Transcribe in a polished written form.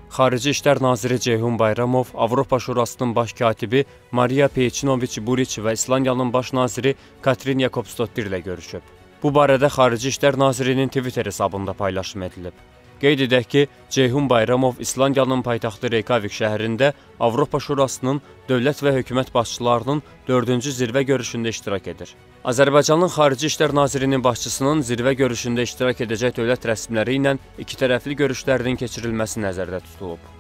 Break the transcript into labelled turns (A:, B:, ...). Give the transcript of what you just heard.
A: Xarici İşlər Naziri Ceyhun Bayramov, Avropa Şurasının baş katibi Maria Peyçinoviç-Buriç və İslandiyanın baş naziri Katrin Jakobsdottir ilə görüşüb. Bu barədə Xarici İşlər Nazirinin Twitter hesabında paylaşım edilib. Qeyd edək ki, Ceyhun Bayramov İslandiyanın paytaxtı Reykjavik şəhərində Avropa Şurasının dövlət və hökumət başçılarının 4-cü zirvə görüşündə iştirak edir. Azərbaycanın Xarici İşlər Nazirinin başçısının zirvə görüşündə iştirak edəcək dövlət rəsmiləri ilə ikitərəfli görüşlərinin keçirilməsi nəzərdə tutulub.